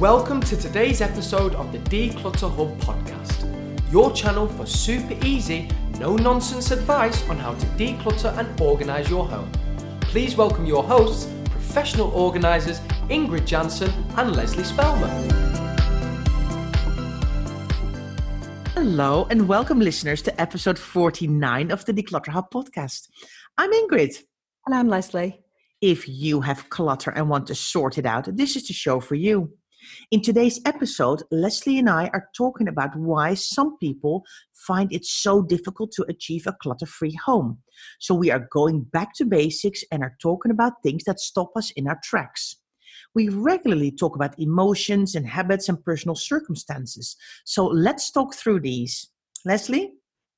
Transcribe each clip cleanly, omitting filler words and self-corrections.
Welcome to today's episode of the Declutter Hub podcast, your channel for super easy, no-nonsense advice on how to declutter and organise your home. Please welcome your hosts, professional organisers Ingrid Jansen and Leslie Spellman. Hello and welcome listeners to episode 49 of the Declutter Hub podcast. I'm Ingrid. And I'm Leslie. If you have clutter and want to sort it out, this is the show for you. In today's episode, Leslie and I are talking about why some people find it so difficult to achieve a clutter-free home. So we are going back to basics and are talking about things that stop us in our tracks. We regularly talk about emotions and habits and personal circumstances. So let's talk through these. Leslie?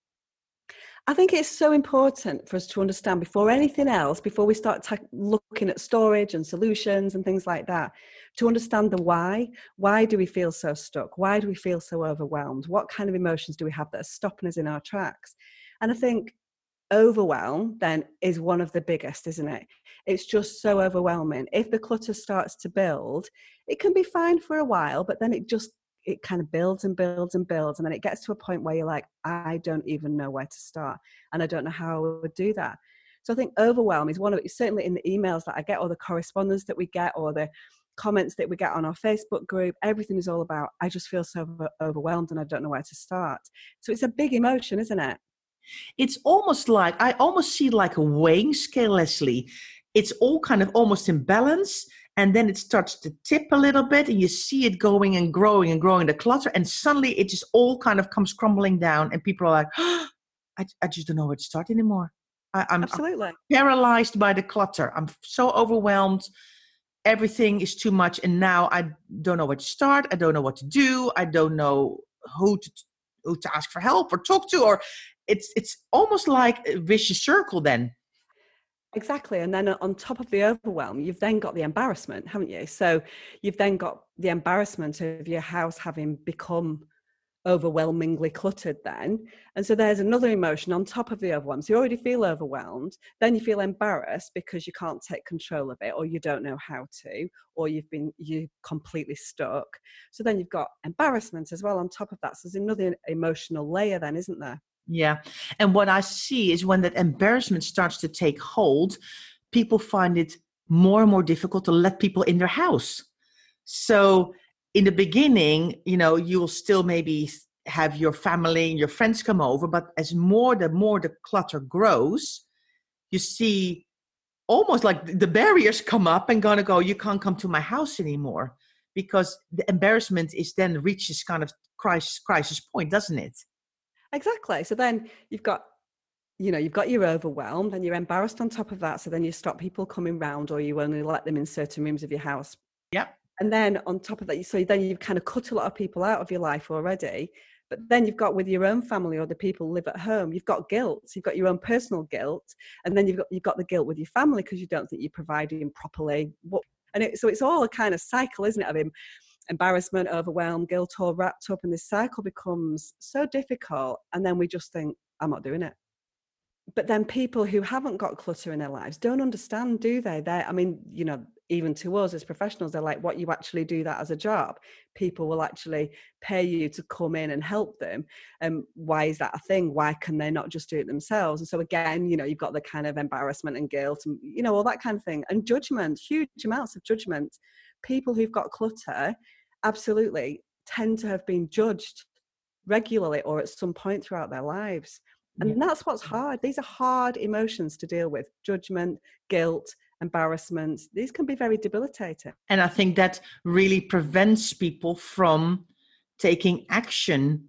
I think it's so important for us to understand before anything else, before we start looking at storage and solutions and things like that, to understand the why. Why do we feel so stuck? Why do we feel so overwhelmed? What kind of emotions do we have that are stopping us in our tracks? And I think overwhelm then is one of the biggest, isn't it? It's just so overwhelming. If the clutter starts to build, it can be fine for a while, but then it kind of builds and builds and builds. And then it gets to a point where you're like, I don't even know where to start. And I don't know how I would do that. So I think overwhelm is one of it, certainly in the emails that I get or the correspondence that we get or the comments that we get on our Facebook group, everything is all about, I just feel so overwhelmed and I don't know where to start. So it's a big emotion, isn't it? It's almost like, I almost see it like a weighing scale, Leslie. It's all kind of almost in balance. And then it starts to tip a little bit and you see it going and growing, the clutter. And suddenly it just all kind of comes crumbling down and people are like, oh, I just don't know where to start anymore. I'm paralyzed by the clutter. I'm so overwhelmed. Everything is too much. And now I don't know where to start. I don't know what to do. I don't know who to ask for help or talk to. Or it's almost like a vicious circle then. Exactly. And then on top of the overwhelm, you've then got the embarrassment, haven't you? So you've then got the embarrassment of your house having become overwhelmingly cluttered then. And so there's another emotion on top of the overwhelm. So you already feel overwhelmed. Then you feel embarrassed because you can't take control of it or you don't know how to, or you're completely stuck. So then you've got embarrassment as well on top of that. So there's another emotional layer then, isn't there? Yeah. And what I see is when that embarrassment starts to take hold, people find it more and more difficult to let people in their house. So in the beginning, you'll still maybe have your family and your friends come over, but the more the clutter grows, you see almost like the barriers come up and gonna go, you can't come to my house anymore because the embarrassment is then reaches kind of crisis point, doesn't it? Exactly. So then you've got you're overwhelmed and you're embarrassed on top of that. So then you stop people coming round or you only let them in certain rooms of your house. Yeah. And then on top of that, so then you've kind of cut a lot of people out of your life already. But then you've got with your own family or the people who live at home, you've got guilt. You've got your own personal guilt. And then you've got the guilt with your family because you don't think you're providing properly. So it's all a kind of cycle, isn't it, of embarrassment, overwhelm, guilt, all wrapped up, and this cycle becomes so difficult, and then we just think, I'm not doing it. But then people who haven't got clutter in their lives don't understand, do they? Even to us as professionals, they're like, what, you actually do that as a job? People will actually pay you to come in and help them. Why is that a thing? Why can they not just do it themselves? And so again, you've got the kind of embarrassment and guilt and, all that kind of thing. And judgment, huge amounts of judgment. People who've got clutter absolutely tend to have been judged regularly or at some point throughout their lives. And that's what's hard. These are hard emotions to deal with. Judgment, guilt, embarrassment. These can be very debilitating. And I think that really prevents people from taking action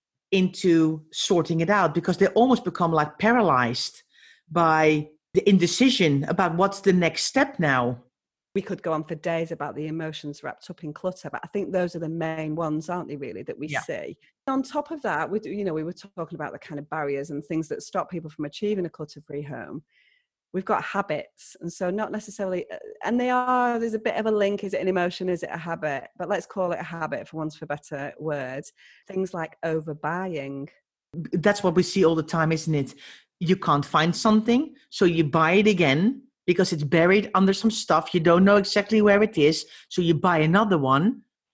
into sorting it out because they almost become like paralyzed by the indecision about what's the next step now. We could go on for days about the emotions wrapped up in clutter, but I think those are the main ones, aren't they, really, that we see. On top of that, we were talking about the kind of barriers and things that stop people from achieving a clutter-free home. We've got habits, and so not necessarily, and there's a bit of a link. Is it an emotion? Is it a habit? But let's call it a habit for want of a better word. Things like overbuying. That's what we see all the time, isn't it? You can't find something, so you buy it again. Because it's buried under some stuff. You don't know exactly where it is. So you buy another one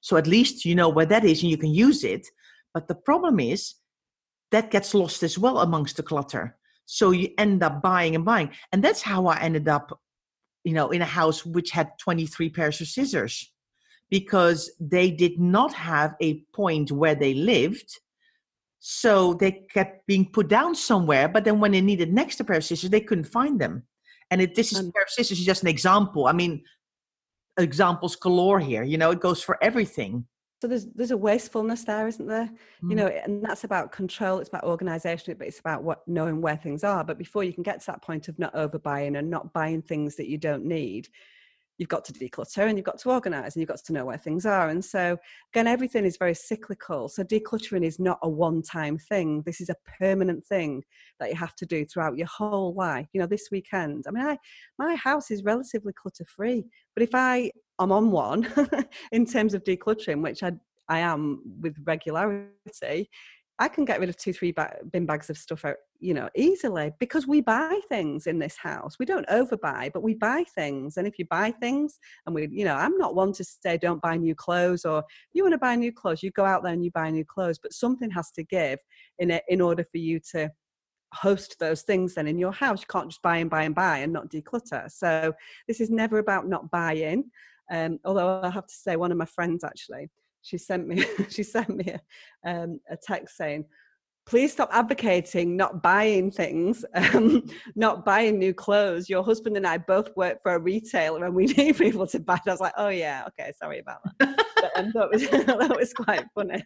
So at least you know where that is and you can use it. But the problem is that gets lost as well amongst the clutter. So you end up buying and buying. And that's how I ended up, in a house which had 23 pairs of scissors, because they did not have a point where they lived. So they kept being put down somewhere, but then when they needed an extra pair of scissors, they couldn't find them. And this is a pair of scissors is just an example. I mean, examples galore here. It goes for everything. So there's a wastefulness there, isn't there? Mm. And that's about control. It's about organization, but it's about knowing where things are. But before you can get to that point of not overbuying and not buying things that you don't need, you've got to declutter and you've got to organize and you've got to know where things are. And so again, everything is very cyclical. So decluttering is not a one-time thing. This is a permanent thing that you have to do throughout your whole life. This weekend, my house is relatively clutter-free, but if I'm on one in terms of decluttering, which I am with regularity, I can get rid of 2-3 bin bags of stuff out, easily, because we buy things in this house. We don't overbuy, but we buy things. And if you buy things, and I'm not one to say don't buy new clothes, or you want to buy new clothes, you go out there and you buy new clothes, but something has to give in order for you to host those things then in your house. You can't just buy and buy and buy and not declutter. So this is never about not buying. Although I have to say, one of my friends actually, she sent me a text saying, please stop advocating not buying things, not buying new clothes. Your husband and I both work for a retailer and we need people to buy. I was like, oh yeah, okay, sorry about that. But, that was quite funny.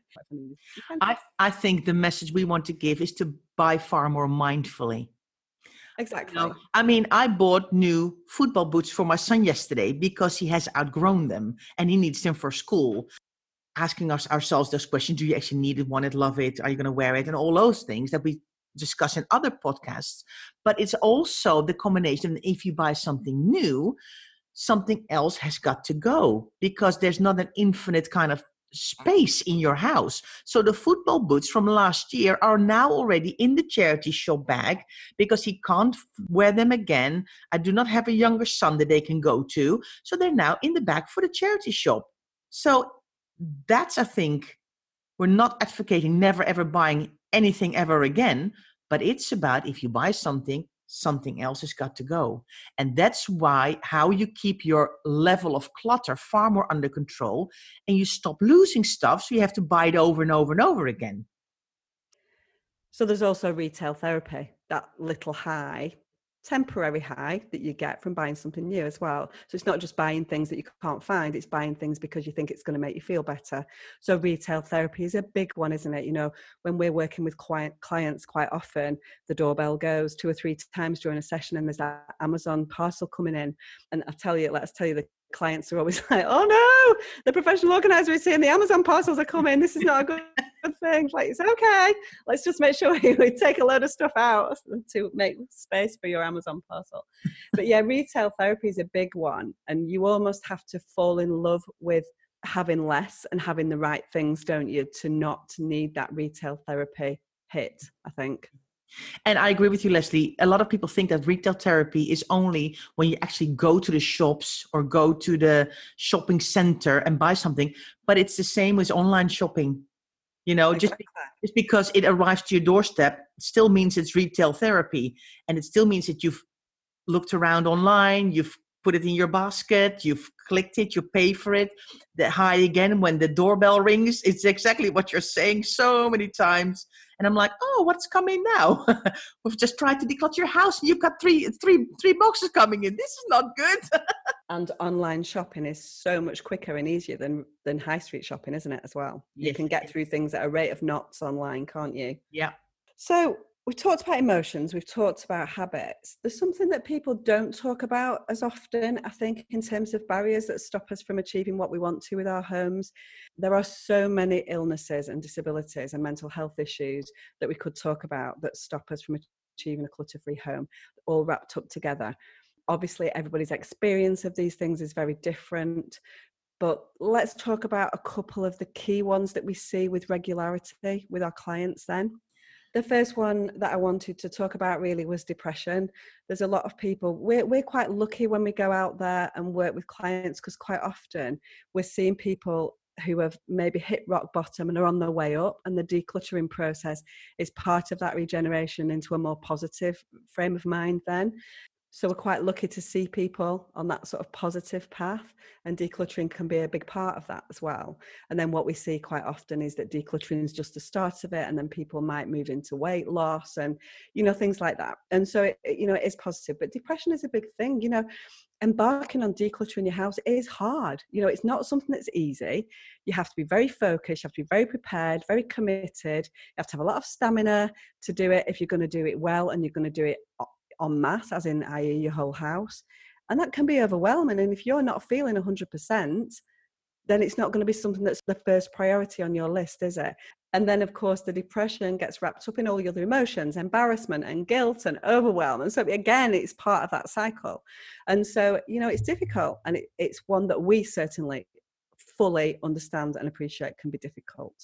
I think the message we want to give is to buy far more mindfully. Exactly. I bought new football boots for my son yesterday because he has outgrown them and he needs them for school. Asking ourselves those questions: do you actually need it, want it, love it? Are you going to wear it? And all those things that we discuss in other podcasts. But it's also the combination. If you buy something new, something else has got to go, because there's not an infinite kind of space in your house. So the football boots from last year are now already in the charity shop bag because he can't wear them again. I do not have a younger son that they can go to. So they're now in the bag for the charity shop. So that's, I think, we're not advocating never ever buying anything ever again, but it's about, if you buy something else has got to go. And that's why how you keep your level of clutter far more under control, and you stop losing stuff, so you have to buy it over and over and over again. So there's also retail therapy, that little high, temporary high that you get from buying something new as well. So it's not just buying things that you can't find, it's buying things because you think it's going to make you feel better. So retail therapy is a big one, isn't it? When we're working with clients, quite often the doorbell goes 2 or 3 times during a session and there's that Amazon parcel coming in. And let's tell you, the clients are always like, oh no, the professional organizer is saying the Amazon parcels are coming. This is not a good thing. Like, it's okay. Let's just make sure we take a load of stuff out to make space for your Amazon parcel. But yeah, retail therapy is a big one. And you almost have to fall in love with having less and having the right things, don't you, to not need that retail therapy hit, I think. And I agree with you, Leslie. A lot of people think that retail therapy is only when you actually go to the shops or go to the shopping center and buy something. But it's the same with online shopping. Exactly. just because it arrives to your doorstep, it still means it's retail therapy. And it still means that you've looked around online, you've put it in your basket, you've clicked it, you pay for it. The high again, when the doorbell rings, it's exactly what you're saying so many times. And I'm like, oh, what's coming now? We've just tried to declutter your house and you've got three boxes coming in. This is not good. And online shopping is so much quicker and easier than high street shopping, isn't it, as well? Yes. You can get through things at a rate of knots online, can't you? Yeah. So we've talked about emotions, we've talked about habits. There's something that people don't talk about as often, I think, in terms of barriers that stop us from achieving what we want to with our homes. There are so many illnesses and disabilities and mental health issues that we could talk about that stop us from achieving a clutter-free home, all wrapped up together. Obviously, everybody's experience of these things is very different, but let's talk about a couple of the key ones that we see with regularity with our clients then. The first one that I wanted to talk about really was depression. There's a lot of people, we're quite lucky when we go out there and work with clients, because quite often we're seeing people who have maybe hit rock bottom and are on their way up, and the decluttering process is part of that regeneration into a more positive frame of mind then. So we're quite lucky to see people on that sort of positive path, and decluttering can be a big part of that as well. And then what we see quite often is that decluttering is just the start of it, and then people might move into weight loss and, things like that. And so, it is positive, but depression is a big thing. Embarking on decluttering your house is hard. It's not something that's easy. You have to be very focused, you have to be very prepared, very committed. You have to have a lot of stamina to do it if you're going to do it well, and you're going to do it en masse, as in, i.e. your whole house. And that can be overwhelming. And if you're not feeling 100%, then it's not going to be something that's the first priority on your list, is it? And then, of course, the depression gets wrapped up in all the other emotions, embarrassment and guilt and overwhelm. And so, again, it's part of that cycle. And so, it's difficult. And it's one that we certainly fully understand and appreciate can be difficult.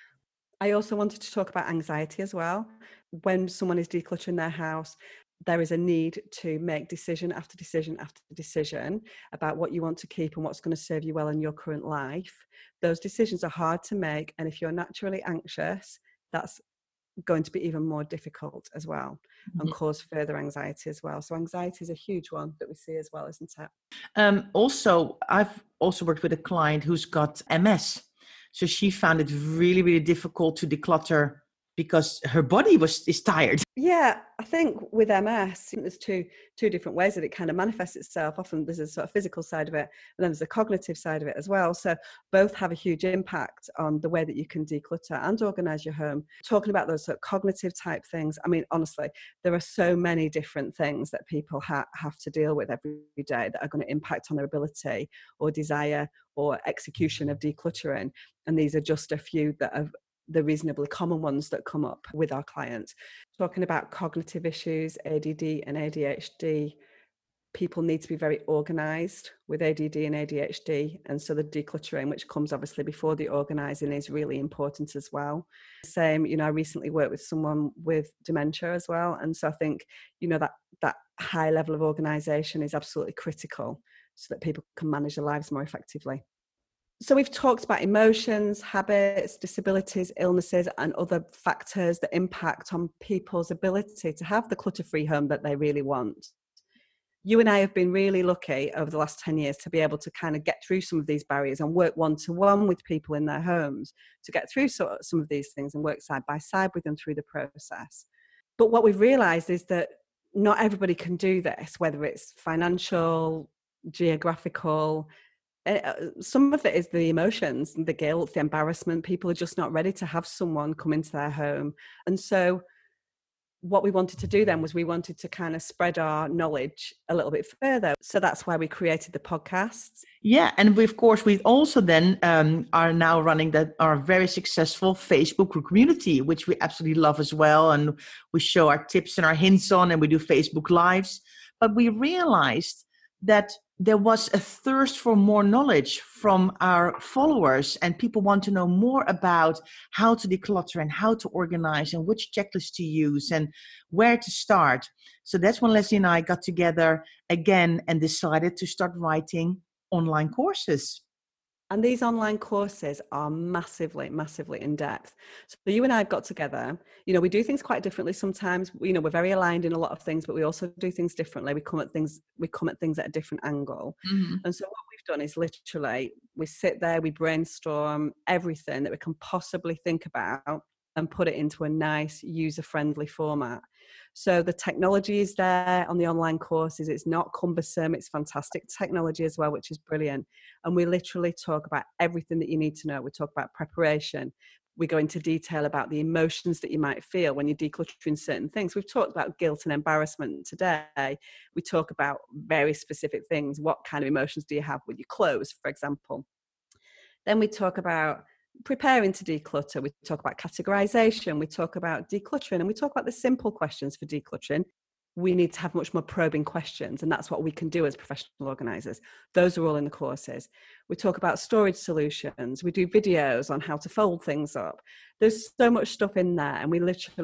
I also wanted to talk about anxiety as well. When someone is decluttering their house, there is a need to make decision after decision after decision about what you want to keep and what's going to serve you well in your current life. Those decisions are hard to make. And if you're naturally anxious, that's going to be even more difficult as well, and cause further anxiety as well. So anxiety is a huge one that we see as well, isn't it? Also, I've also worked with a client who's got MS. So she found it really, really difficult to declutter because her body is tired. Yeah, I think with MS, there's two different ways that it kind of manifests itself. Often there's a sort of physical side of it, and then there's a cognitive side of it as well. So both have a huge impact on the way that you can declutter and organize your home. Talking about those sort of cognitive type things, I mean, honestly, there are so many different things that people have to deal with every day that are going to impact on their ability or desire or execution of decluttering. And these are just a few that are the reasonably common ones that come up with our clients. Talking about cognitive issues, ADD and ADHD, people need to be very organized with ADD and ADHD. And so the decluttering, which comes obviously before the organizing, is really important as well. Same, I recently worked with someone with dementia as well. And so I think, that high level of organization is absolutely critical so that people can manage their lives more effectively. So we've talked about emotions, habits, disabilities, illnesses, and other factors that impact on people's ability to have the clutter-free home that they really want. You and I have been really lucky over the last 10 years to be able to kind of get through some of these barriers and work one-to-one with people in their homes to get through some of these things and work side by side with them through the process. But what we've realized is that not everybody can do this, whether it's financial, geographical. Some of it is the emotions, the guilt, the embarrassment. People are just not ready to have someone come into their home. And so what we wanted to do then was we wanted to kind of spread our knowledge a little bit further. So that's why we created the podcasts. Yeah. And of course, we also then are now running our very successful Facebook group community, which we absolutely love as well. And we show our tips and our hints on, and we do Facebook Lives. But we realized that there was a thirst for more knowledge from our followers, and people want to know more about how to declutter and how to organize and which checklist to use and where to start. So that's when Leslie and I got together again and decided to start writing online courses. And these online courses are massively, massively in depth. So you and I have got together, we do things quite differently sometimes. We're very aligned in a lot of things, but we also do things differently. We come at things at a different angle. Mm-hmm. And so what we've done is literally, we sit there, we brainstorm everything that we can possibly think about and put it into a nice user-friendly format. So the technology is there on the online courses. It's not cumbersome. It's fantastic technology as well, which is brilliant. And we literally talk about everything that you need to know. We talk about preparation. We go into detail about the emotions that you might feel when you're decluttering certain things. We've talked about guilt and embarrassment today. We talk about very specific things. What kind of emotions do you have with your clothes, for example? Then we talk about preparing to declutter. We talk about categorization. We talk about decluttering, and we talk about the simple questions for decluttering. We need to have much more probing questions, and that's what we can do as professional organizers. Those are all in the courses. We talk about storage solutions. We do videos on how to fold things up. There's so much stuff in there, and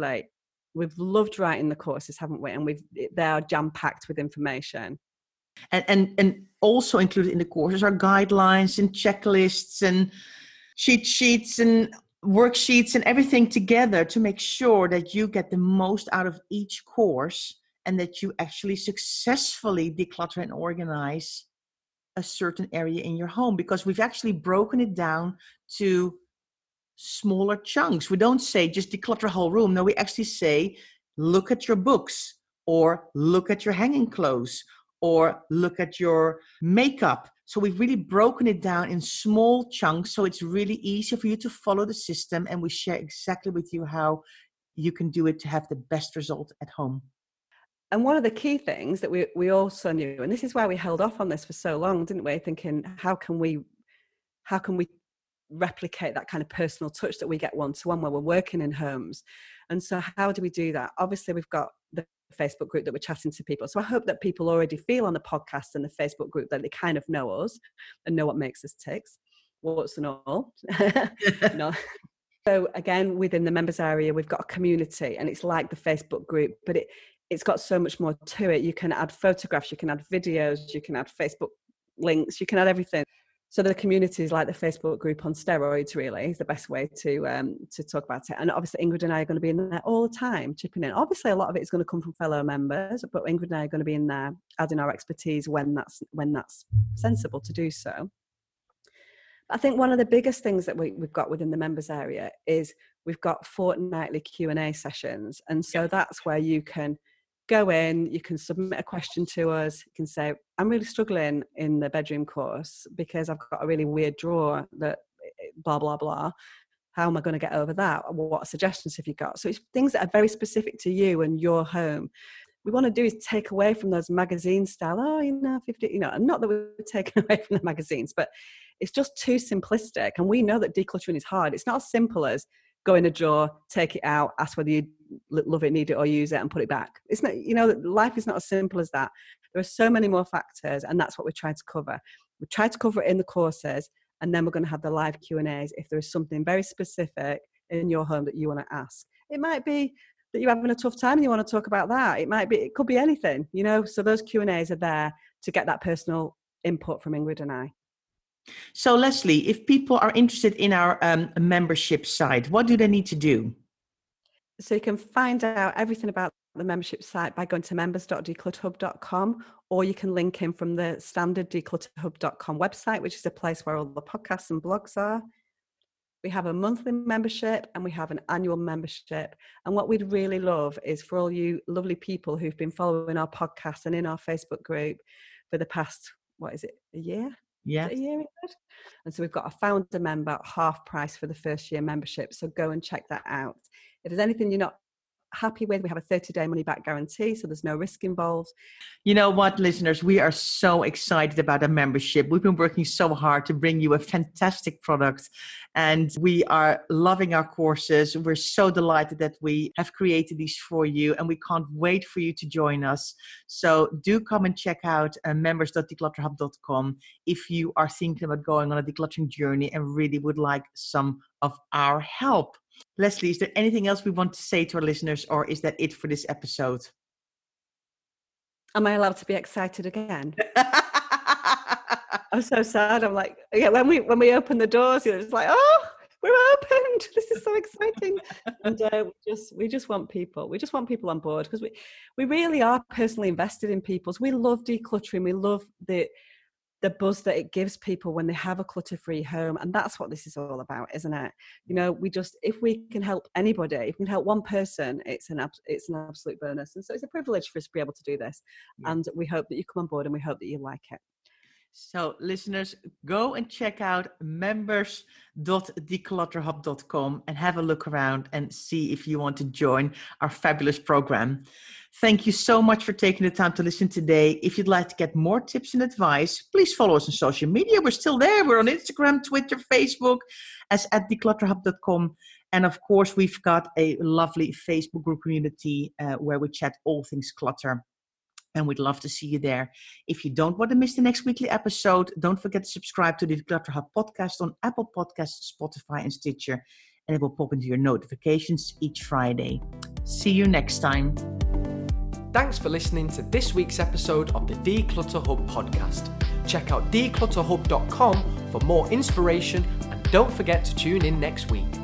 we've loved writing the courses, haven't we? And they are jam-packed with information. And also included in the courses are guidelines and checklists and cheat sheets and worksheets and everything together to make sure that you get the most out of each course and that you actually successfully declutter and organize a certain area in your home, because we've actually broken it down to smaller chunks. We don't say just declutter a whole room. No, we actually say look at your books, or look at your hanging clothes, or look at your makeup. So we've really broken it down in small chunks, so it's really easy for you to follow the system, and we share exactly with you how you can do it to have the best result at home. And one of the key things that we also knew, and this is why we held off on this for so long, didn't we? Thinking, how can we replicate that kind of personal touch that we get one-to-one when we're working in homes? And so how do we do that? Obviously, we've got the Facebook group that we're chatting to people. So I hope that people already feel on the podcast and the Facebook group that they kind of know us and know what makes us ticks, warts and all. No. So again, within the members area, we've got a community, and it's like the Facebook group, but it's got so much more to it. You can add photographs, you can add videos, you can add Facebook links, you can add everything. So the community is like the Facebook group on steroids, really, is the best way to talk about it. And obviously Ingrid and I are going to be in there all the time, chipping in. Obviously a lot of it is going to come from fellow members, but Ingrid and I are going to be in there adding our expertise when that's sensible to do so. I think one of the biggest things that we've got within the members area is we've got fortnightly Q&A sessions. And so that's where you can go in, you can submit a question to us, you can say, I'm really struggling in the bedroom course because I've got a really weird drawer that blah, blah, blah. How am I going to get over that? What suggestions have you got? So it's things that are very specific to you and your home. We want to do is take away from those magazine style, 50, not that we're taking away from the magazines, but it's just too simplistic. And we know that decluttering is hard. It's not as simple as go in a drawer, take it out, ask whether you love it, need it, or use it, and put it back. It's not, life is not as simple as that. There are so many more factors, and that's what we're trying to cover. We try to cover it in the courses, and then we're going to have the live Q&As if there is something very specific in your home that you want to ask. It might be that you're having a tough time and you want to talk about that. It could be anything, so those Q&As are there to get that personal input from Ingrid and I. So Leslie, if people are interested in our membership site, what do they need to do? So you can find out everything about the membership site by going to members.declutterhub.com, or you can link in from the standard declutterhub.com website, which is a place where all the podcasts and blogs are. We have a monthly membership and we have an annual membership. And what we'd really love is for all you lovely people who've been following our podcast and in our Facebook group for the past, a year? Yeah. A year. And so we've got a founder member at half price for the first year membership. So go and check that out. If there's anything you're not happy with, we have a 30-day money back guarantee, so there's no risk involved. You know what, listeners, we are so excited about our membership. We've been working so hard to bring you a fantastic product, and we are loving our courses. We're so delighted that we have created these for you, and we can't wait for you to join us. So do come and check out members.declutterhub.com if you are thinking about going on a decluttering journey and really would like some of our help. Leslie, is there anything else we want to say to our listeners, or is that it for this episode? Am I allowed to be excited again? I'm so sad. I'm like, when we open the doors, it's like, oh, we're opened. This is so exciting. And we just want people. We just want people on board, because we really are personally invested in people. So we love decluttering. We love the buzz that it gives people when they have a clutter-free home. And that's what this is all about, isn't it? If we can help anybody, if we can help one person, it's an absolute bonus. And so it's a privilege for us to be able to do this. Yeah. And we hope that you come on board, and we hope that you like it. So listeners, go and check out members.declutterhub.com and have a look around and see if you want to join our fabulous program. Thank you so much for taking the time to listen today. If you'd like to get more tips and advice, please follow us on social media. We're still there. We're on Instagram, Twitter, Facebook as @declutterhub.com. And of course, we've got a lovely Facebook group community where we chat all things clutter. And we'd love to see you there. If you don't want to miss the next weekly episode, don't forget to subscribe to the Declutter Hub podcast on Apple Podcasts, Spotify, and Stitcher. And it will pop into your notifications each Friday. See you next time. Thanks for listening to this week's episode of the Declutter Hub podcast. Check out declutterhub.com for more inspiration and Don't forget to tune in next week.